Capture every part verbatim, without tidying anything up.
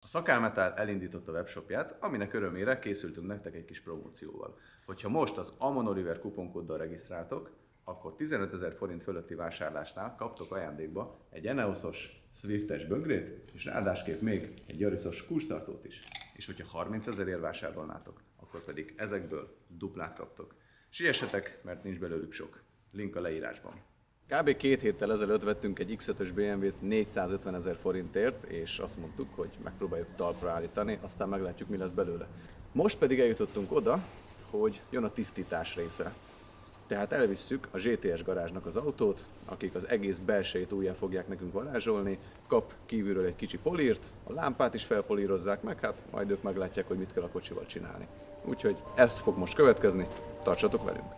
Szakálmetál elindította webshopját, aminek örömére készültünk nektek egy kis promócióval. Hogyha most az Amon Oliver kuponkóddal regisztráltok, akkor tizenötezer forint fölötti vásárlásnál kaptok ajándékba egy Eneosos Swiftes bögrét, és ráadásképp még egy Yarisos kulcstartót is. És hogyha harmincezerért vásárolnátok, akkor pedig ezekből duplát kaptok. Siessetek, mert nincs belőlük sok. Link a leírásban. Kb. két héttel ezelőtt vettünk egy iksz ötös bé em vét négyszázötvenezer forintért, és azt mondtuk, hogy megpróbáljuk talpra állítani, aztán meglátjuk, mi lesz belőle. Most pedig eljutottunk oda, hogy jön a tisztítás része. Tehát elvisszük a zé té es garázsnak az autót, akik az egész belsejét újjá fogják nekünk varázsolni, kap kívülről egy kicsi polírt, a lámpát is felpolírozzák meg, hát majd ők meglátják, hogy mit kell a kocsival csinálni. Úgyhogy ez fog most következni, tartsatok velünk!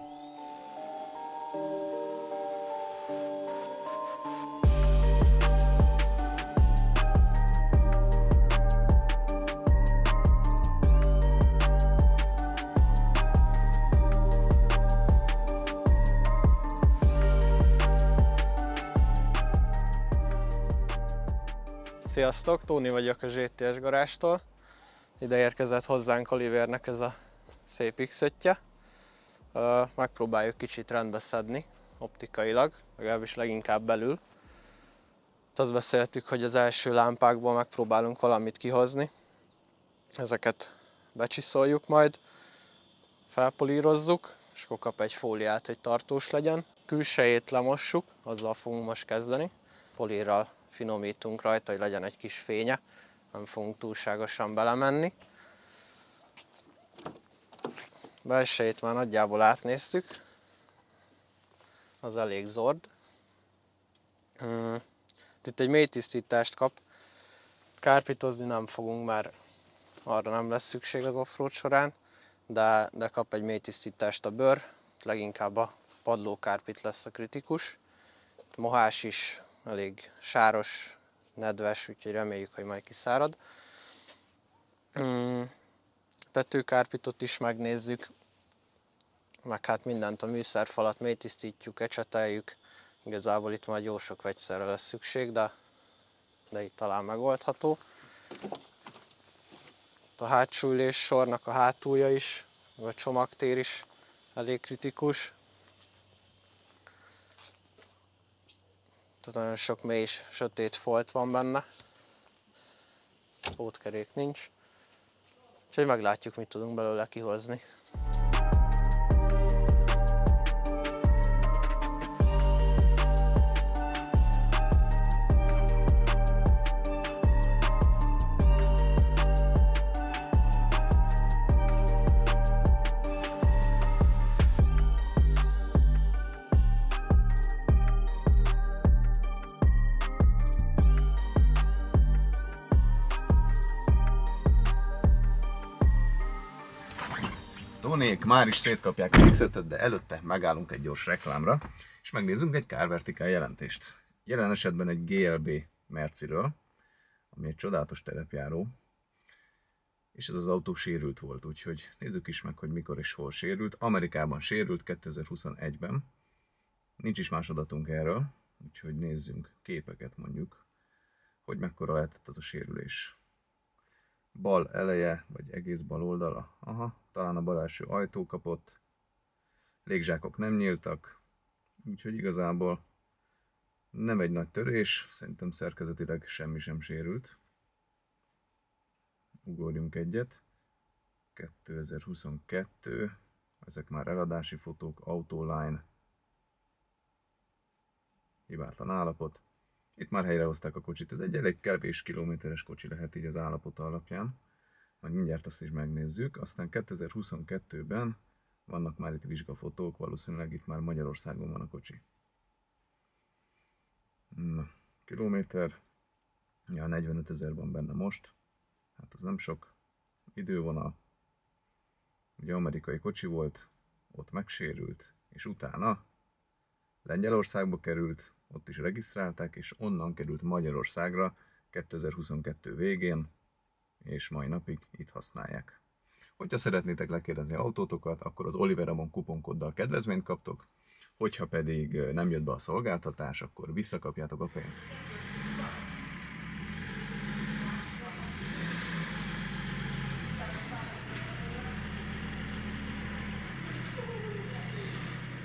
Sziasztok, Tóni vagyok a zé té es garázstól. Ide érkezett hozzánk Olivernek ez a szép iksz ötje. Megpróbáljuk kicsit rendbe szedni optikailag, legalábbis leginkább belül. Azt beszéltük, hogy az első lámpákból megpróbálunk valamit kihozni. Ezeket becsiszoljuk majd, felpolírozzuk, és akkor kap egy fóliát, hogy tartós legyen. Külsejét lemossuk, azzal fogunk most kezdeni. Polírral finomítunk rajta, hogy legyen egy kis fénye, nem fogunk túlságosan belemenni. Belsejét már nagyjából átnéztük, az elég zord. Itt egy mély tisztítást kap, kárpítozni nem fogunk, mert arra nem lesz szükség az offroad során, de, de kap egy mély tisztítást a bőr, leginkább a padlókárpit lesz a kritikus. Mohás is elég sáros, nedves, úgyhogy reméljük, hogy majd kiszárad. Tetőkárpitot is megnézzük, meg hát mindent, a műszerfalat mélytisztítjuk, ecseteljük. Igazából itt majd jó sok vegyszerre lesz szükség, de, de itt talán megoldható. A hátsó ülés sornak a hátulja is, a csomagtér is elég kritikus. Tehát nagyon sok mély, sötét folt van benne. Pótkerék nincs. Úgyhogy meglátjuk, mit tudunk belőle kihozni. Tónék már is szétkapják a iksz ötöt, de előtte megállunk egy gyors reklámra, és megnézzünk egy Carvertical jelentést. Jelen esetben egy gé el bé Merciről, ami egy csodálatos terepjáró, és ez az autó sérült volt, úgyhogy nézzük is meg, hogy mikor és hol sérült. Amerikában sérült kétezer-huszonegyben, nincs is más adatunk erről, úgyhogy nézzünk képeket mondjuk, hogy mekkora lehetett az a sérülés. Bal eleje, vagy egész bal oldala, aha, talán a bal első ajtó kapott, légzsákok nem nyíltak, úgyhogy igazából nem egy nagy törés, szerintem szerkezetileg semmi sem sérült. Ugorjunk egyet, kétezer-huszonkettő, ezek már eladási fotók, Autoline, hibátlan állapot. Itt már helyrehozták a kocsit, ez egy elég kevés kilométeres kocsi lehet így az állapota alapján. Majd mindjárt azt is megnézzük. Aztán kétezer-huszonkettőben vannak már itt vizsgafotók, valószínűleg itt már Magyarországon van a kocsi. Na, kilométer, ja, negyvenötezer van benne most, hát az nem sok. Idővonal, ugye amerikai kocsi volt, ott megsérült, és utána Lengyelországba került, ott is regisztrálták, és onnan került Magyarországra kétezer-huszonkettő végén, és mai napig itt használják. Hogyha szeretnétek lekérdezni autótokat, akkor az Oliver Amon kuponkóddal kedvezményt kaptok, hogyha pedig nem jött be a szolgáltatás, akkor visszakapjátok a pénzt.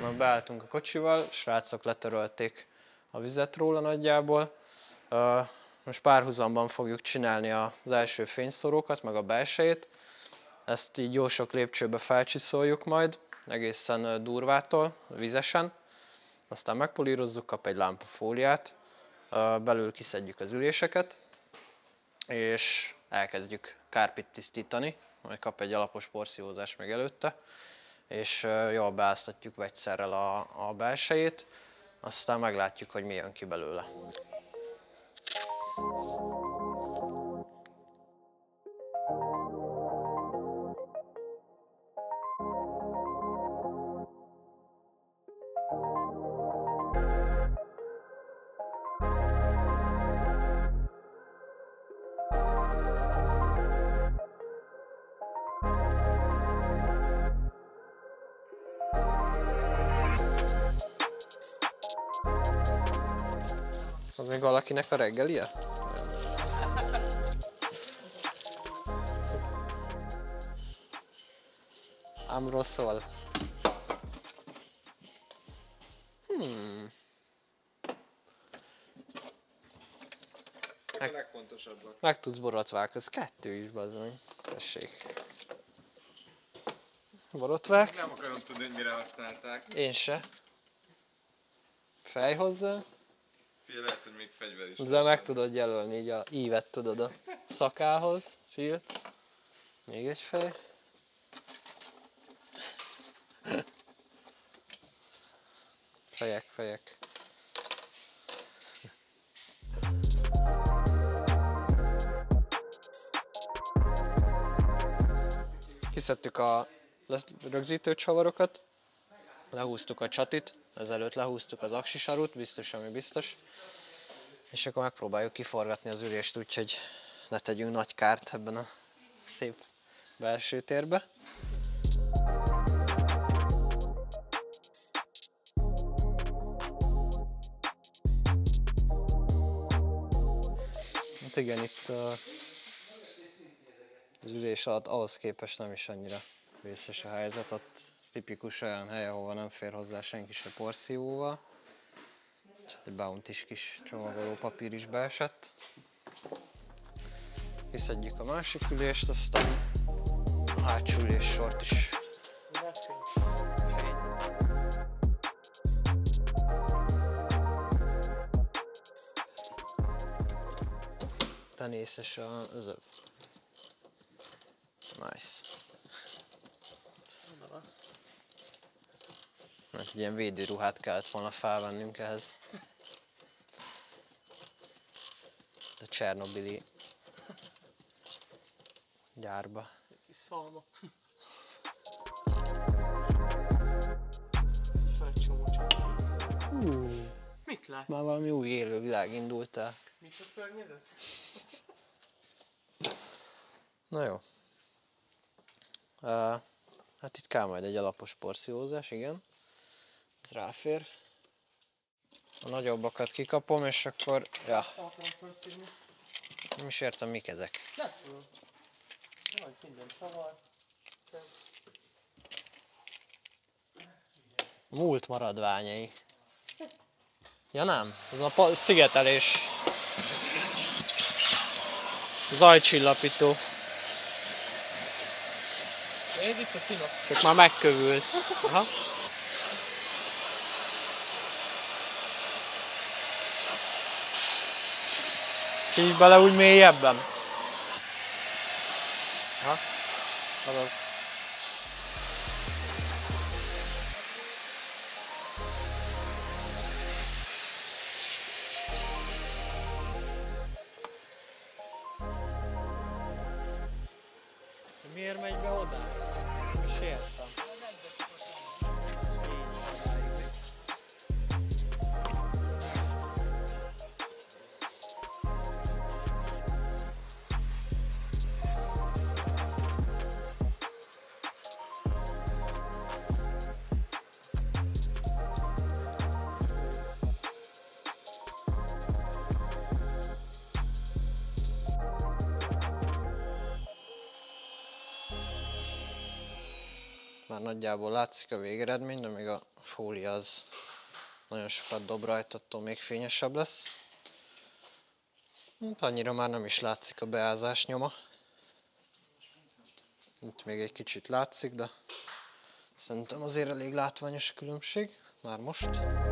utána beálltunk a kocsival, srácok letörölték a vizet róla nagyjából. Most párhuzamban fogjuk csinálni az első fényszórókat, meg a belsejét. Ezt így jó sok lépcsőbe felcsiszoljuk majd, egészen durvától, vizesen. Aztán megpolírozzuk, kap egy lámpafóliát, belül kiszedjük az üléseket, és elkezdjük kárpit tisztítani, majd kap egy alapos porciózást meg előtte, és jól beáztatjuk vegyszerrel a, a belsejét, aztán meglátjuk, hogy mi jön ki belőle. Az még valakinek a reggelie? Ám rosszul. Hmm. Meg, a legfontosabbak. meg tudsz borotvák, ez kettő is, bazd meg. Tessék. Borotvák? Nem akarom tudni, hogy mire használták. Én se. Fej hozzá. Fél lehet, hogy még fegyver is. De meg tudod jelölni így a ívet, tudod, a szakához. Filc. Még egy fej. Fejek, fejek. Kiszedtük a rögzítő csavarokat, lehúztuk a csatit, ezelőtt lehúztuk az aksisarút, biztos, ami biztos, és akkor megpróbáljuk kiforgatni az ülést úgy, hogy ne tegyünk nagy kárt ebben a szép belső térbe. Hát igen, itt az ülés alatt ahhoz képest nem is annyira vészes a helyzet, ott ez tipikus olyan hely, ahova nem fér hozzá senki se porszívóval. És egy Bounty-s kis csomagoló papír is beesett. Kiszedjük a másik ülést, aztán a hátsó ülés sort is. Fény. Tenészes az öv. Nice. Egy ilyen védőruhát kellett volna felvennünk ehhez. A Csernobili gyárba. Kis szalma. Hú, Mit látsz? már valami új élő világ indult el. Mi a környezet? Na jó. Uh, hát itt kell majd egy alapos porciózás, igen. Ez ráfér. A nagyobbakat kikapom, és akkor... Ja, Akarom felszívni. nem is értem, mik ezek. Nem tudom. Nagy minden csavar. Múlt maradványai. Ja nem, ez a pa- szigetelés. Zajcsillapító. Nézd itt a színok. Csak már megkövült. Aha. Szívj bele úgy mélyebben. Aha. Azaz. Miért megy be oda? Nem is értem. már nagyjából látszik a végeredmény, de még a fólia az nagyon sokat dob rajta, attól még fényesebb lesz. Hát annyira már nem is látszik a beázás nyoma. Itt még egy kicsit látszik, de szerintem azért elég látványos a különbség, már most.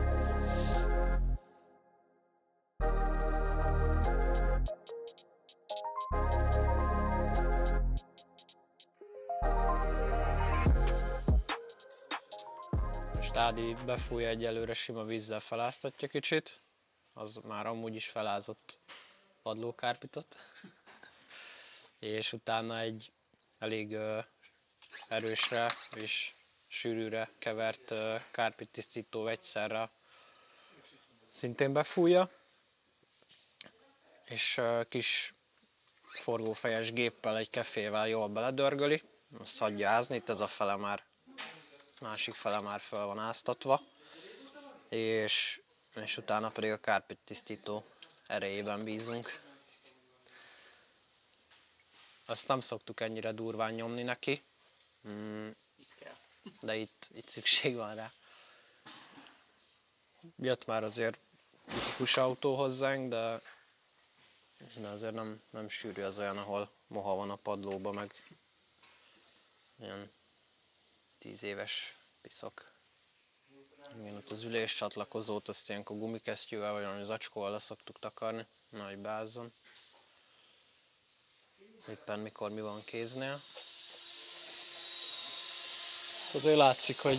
Most Ádi befújja egyelőre sima vízzel, feláztatja kicsit, az már amúgy is felázott padlókárpitot, és utána egy elég erősre és sűrűre kevert kárpit tisztító vegyszerrel szintén befújja, és kis forgófejes géppel, egy kefével jól beledörgöli, azt hagyja ázni, itt ez a fele már, másik fele már fel van áztatva, és, és utána pedig a kárpit tisztító erejében bízunk. Azt nem szoktuk ennyire durván nyomni neki, de itt, itt szükség van rá. Jött már azért tipikus autó hozzánk, de, de azért nem, nem sűrű az olyan, ahol moha van a padlóba, meg ilyen tíz éves piszok. Igen, ott az ülés csatlakozót, azt ilyenkor gumikesztyűvel vagy valami zacskóval le szoktuk takarni, nagy beázzon. Éppen mikor mi van kéznél. Azért látszik, hogy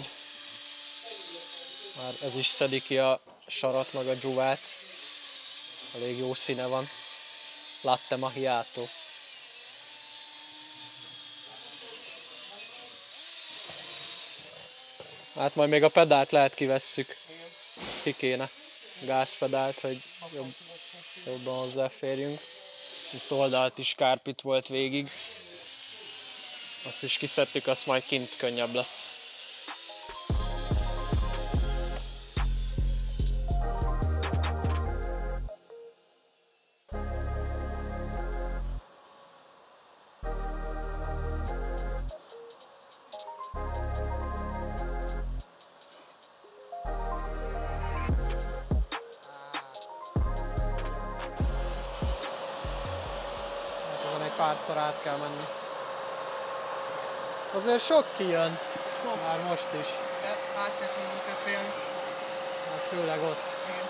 már ez is szedi ki a sarat meg a dzsuvát. Elég jó színe van. Latte macchiato. Hát majd még a pedált lehet kivesszük. Ezt ki kéne. Gázpedált, hogy jobb, jobban hozzáférjünk. Itt oldalt is kárpit volt végig. Azt is kiszedtük, azt majd kint könnyebb lesz. Párszor át kell menni. Azért sok kijön. Sok. Már most is. De át kell tudni kefélni. Hát főleg ott. Igen.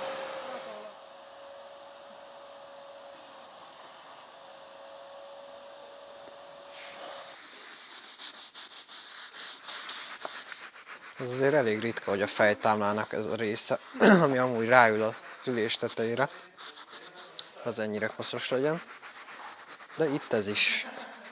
Ez azért elég ritka, hogy a fejtámlának ez a része, ami amúgy ráül az ülés tetejére, az ennyire koszos legyen. De itt ez is.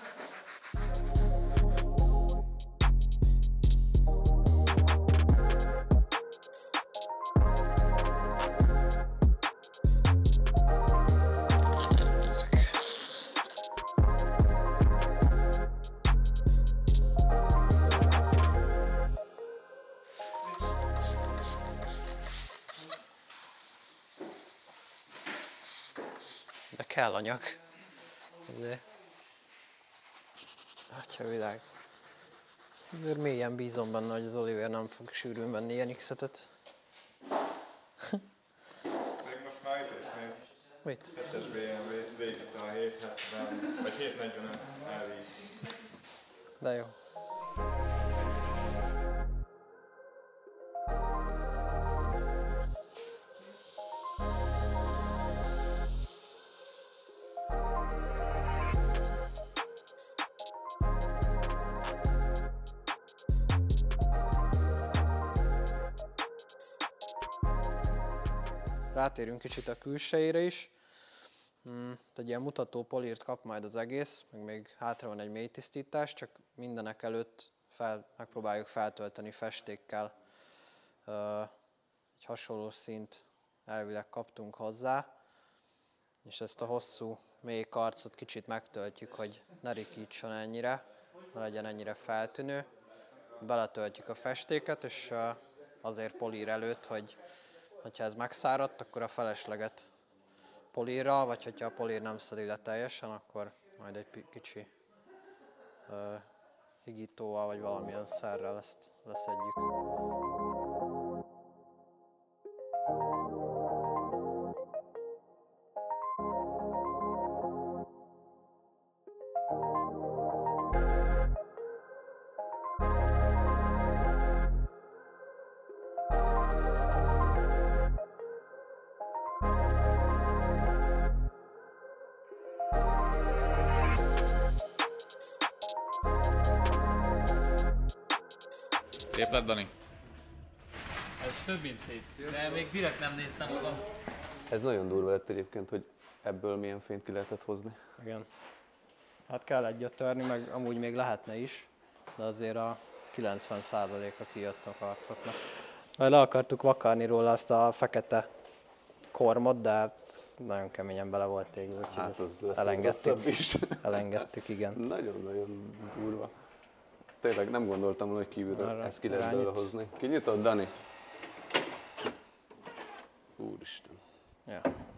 De kell anyag. Azért. Atya világ. Azért mélyen bízom benne, hogy az Oliver nem fog sűrűn venni ilyen X-et. Még most már ezért néz. Mit? hetes bé em vé, végig a hét hetven, vagy hét negyvenöt elvég. De jó. Rátérünk kicsit a külsejére is. Hmm, egy ilyen mutató polírt kap majd az egész, meg még hátra van egy mély tisztítás, csak mindenek előtt fel, megpróbáljuk feltölteni festékkel. Uh, egy hasonló színt elvileg kaptunk hozzá, és ezt a hosszú, mély karcot kicsit megtöltjük, hogy ne rikítson ennyire, ne legyen ennyire feltűnő. Beletöltjük a festéket, és uh, azért polír előtt, hogy ha ez megszáradt, akkor a felesleget polírral, vagy hogyha a polír nem szedi le teljesen, akkor majd egy kicsi uh, higítóval vagy valamilyen szerrel ezt leszedjük. Szép lett, Dani? Ez több mint szép, de még direkt nem néztem oda. Ez nagyon durva lett egyébként, hogy ebből milyen fényt ki lehetett hozni. Igen. Hát kell egyet törni, meg amúgy még lehetne is, de azért a kilencven százaléka kijött a arcoknak. Majd le akartuk vakarni róla azt a fekete kormot, de hát nagyon keményen bele volt égve, úgyhogy Hát az ezt elengedtük. is. Elengedtük, igen. Nagyon-nagyon durva. Tényleg nem gondoltam volna, hogy kívülről Arra ezt ki lehet belőle irányítsz. hozni. Kinyitod, Dani? Úristen. Ja.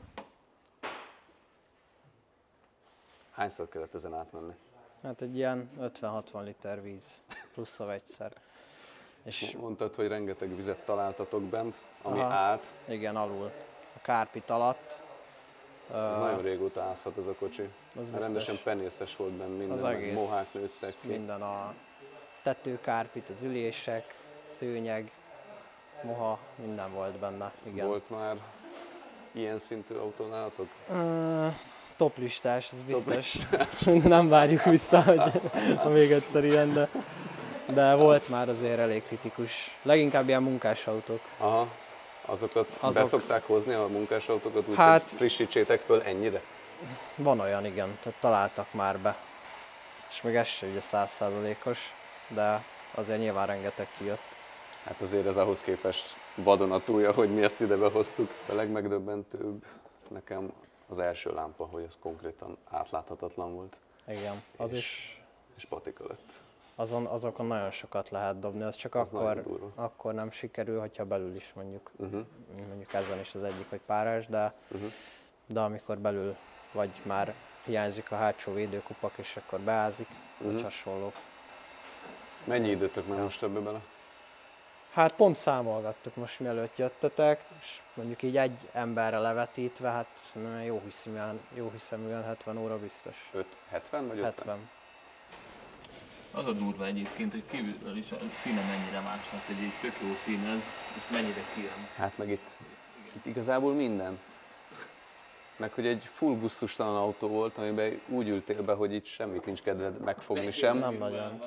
Hányszor kellett ezen átmenni? Hát egy ilyen ötven-hatvan liter víz, plusz a vegyszer. És Mondtad, hogy rengeteg vizet találtatok bent, ami Aha. állt. igen, alul. A kárpit alatt. Ez nagyon régóta ázhat ez a kocsi. biztos. Rendesen penészes volt benne minden, Az meg egész. mohák nőttek ki. Minden a tetőkárpit, az ülések, szőnyeg, moha, minden volt benne, igen. Volt már ilyen szintű autó nálatok? Uh, top listás, ez biztos. Nem várjuk vissza, hogy a még egyszer ilyen, de, de volt már azért elég kritikus. Leginkább ilyen munkásautók. Aha, azokat Azok- Azok... beszokták hozni a munkásautókat, úgyhogy Hát- hát... frissítsétek föl ennyire? Van olyan, igen, tehát találtak már be. És még ez se ugye száz százalékos, de azért nyilván rengeteg kijött. Hát azért ez ahhoz képest vadonatúja, hogy mi ezt ide behoztuk. A legmegdöbbentőbb nekem az első lámpa, hogy ez konkrétan átláthatatlan volt, Igen, az És- is, és patika lett. azon, azokon nagyon sokat lehet dobni, az csak Az nagyon akkor, durva. akkor nem sikerül, hogyha belül is mondjuk. Uh-huh. Mondjuk ezen is az egyik, hogy párás, de, Uh-huh. de amikor belül vagy már hiányzik a hátsó védőkupak, és akkor beázik, vagy Mhm. hasonlók. Mennyi időtök meg most ebbe bele? Hát pont számolgattuk most mielőtt jöttetek, és mondjuk így egy emberre levetítve, hát szerintem jó hiszeműen, jó hiszeműen hetven óra biztos. öt, hetven vagy ötven? hetven. Az a durva egyébként, hogy kívülről is a színe mennyire más, mert egy, egy tök jó szín ez, és mennyire kijön. Hát meg itt, itt igazából minden. Meg hogy egy full gusztustalan autó volt, amiben úgy ültél be, hogy itt semmit nincs kedved megfogni sem. Nem nagyon.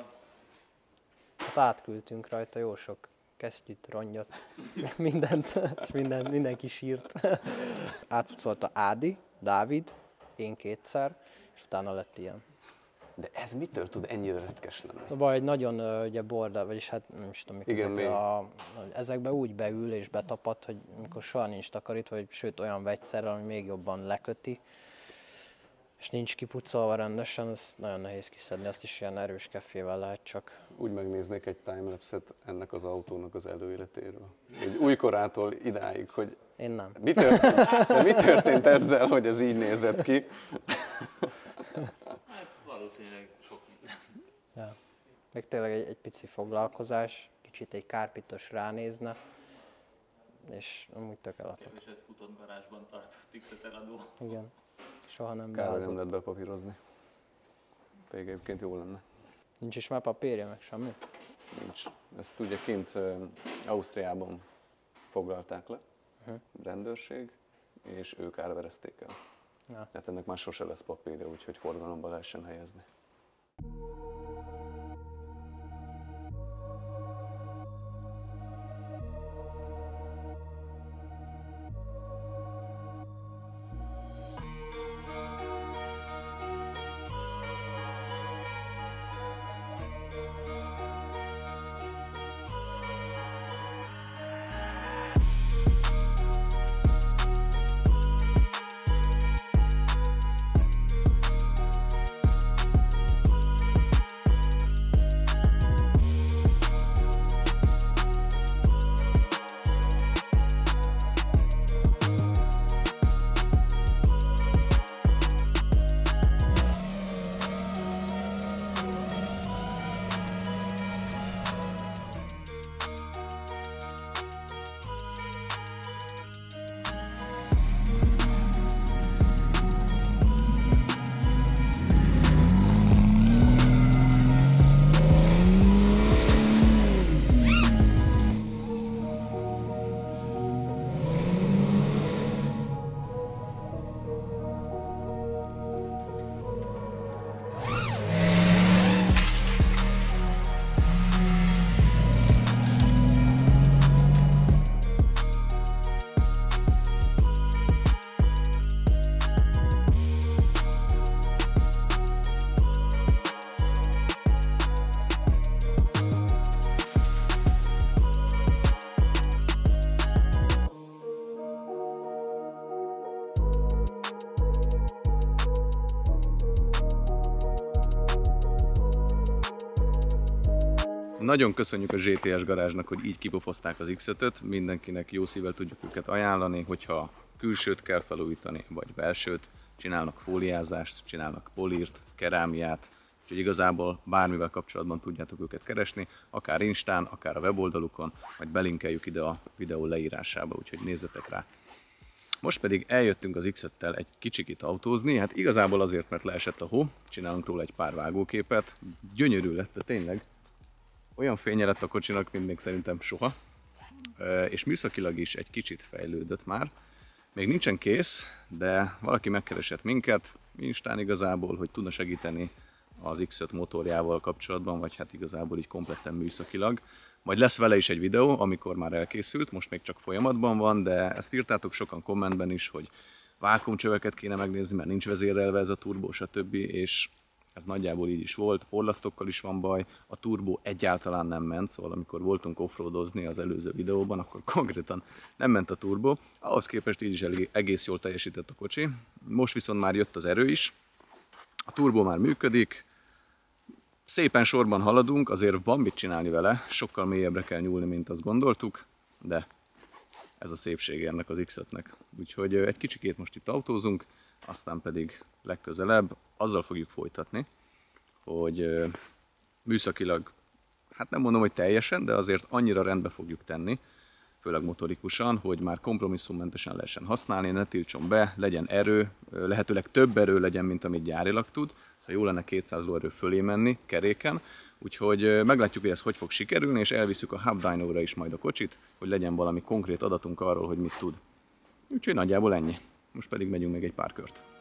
Hát átküldtünk rajta jó sok kesztyűt, rongyot, mindent, és minden, mindenki sírt. Átpucolta Ádi, Dávid, én kétszer, és utána lett ilyen. De ez mitől tud ennyire retkes lenni? A baj, hogy nagyon ö, ugye borda, vagyis hát nem is tudom, mikor Igen, ezekbe, még. a, ezekbe úgy beül és betapad, hogy amikor soha nincs takarítva, vagy sőt olyan vegyszerrel, ami még jobban leköti, és nincs kipucolva rendesen, ez nagyon nehéz kiszedni, azt is ilyen erős kefével lehet csak. Úgy megnéznék egy timelapse-et ennek az autónak az előéletéről. Hogy újkorától idáig, hogy Én nem. mi történt, de mi történt ezzel, hogy ez így nézett ki. Hát valószínűleg sok minden. Ja. Még tényleg egy, egy pici foglalkozás, kicsit egy kárpitos ránézne, és amúgy tök eladható. Keveset futott garázsban tartott X-et eladó. Igen, soha nem Kár, hogy nem beázott. lehet bepapírozni. Pedig egyébként jó lenne. Nincs is már papírja, meg semmi? Nincs. Ezt ugye kint uh, Ausztriában foglalták le, uh-huh. rendőrség, és ők árverezték el. Ja. Tehát ennek már sose lesz papírja, úgyhogy forgalomba lehessen helyezni. Nagyon köszönjük a zé té es garázsnak, hogy így kipofozták az iksz ötöt, mindenkinek jó szívvel tudjuk őket ajánlani, hogyha külsőt kell felújítani, vagy belsőt, csinálnak fóliázást, csinálnak polírt, kerámiát, úgyhogy igazából bármivel kapcsolatban tudjátok őket keresni, akár Instán, akár a weboldalukon, majd belinkeljük ide a videó leírásába, úgyhogy nézzetek rá. Most pedig eljöttünk az iksz öttel egy kicsikit autózni, hát igazából azért, mert leesett a hó, csinálunk róla egy pár vágóképet, gyönyörű lett, de tényleg olyan fénye lett a kocsinak, mint még szerintem soha, és műszakilag is egy kicsit fejlődött már. Még nincsen kész, de valaki megkeresett minket, Instán igazából, hogy tudna segíteni az iksz öt motorjával kapcsolatban, vagy hát igazából így kompletten műszakilag. Majd lesz vele is egy videó, amikor már elkészült, most még csak folyamatban van, de ezt írtátok sokan kommentben is, hogy vákuumcsöveket kéne megnézni, mert nincs vezérelve ez a turbó, stb. És ez nagyjából így is volt, porlasztokkal is van baj, a turbó egyáltalán nem ment, szóval amikor voltunk offroadozni az előző videóban, akkor konkrétan nem ment a turbó, ahhoz képest így is egész jól teljesített a kocsi. Most viszont már jött az erő is, a turbó már működik, szépen sorban haladunk, azért van mit csinálni vele, sokkal mélyebbre kell nyúlni, mint azt gondoltuk, de ez a szépség ennek az iksz ötnek. Úgyhogy egy kicsikét most itt autózunk, aztán pedig legközelebb azzal fogjuk folytatni, hogy műszakilag, hát nem mondom, hogy teljesen, de azért annyira rendbe fogjuk tenni, főleg motorikusan, hogy már kompromisszummentesen lehessen használni, ne tiltson be, legyen erő, lehetőleg több erő legyen, mint amit gyárilag tud, szóval jó lenne kétszáz lóerő fölé menni keréken, úgyhogy meglátjuk, hogy ez hogy fog sikerülni, és elviszük a Hub Dyno-ra is majd a kocsit, hogy legyen valami konkrét adatunk arról, hogy mit tud. Úgyhogy nagyjából ennyi. Most pedig megyünk még egy pár kört.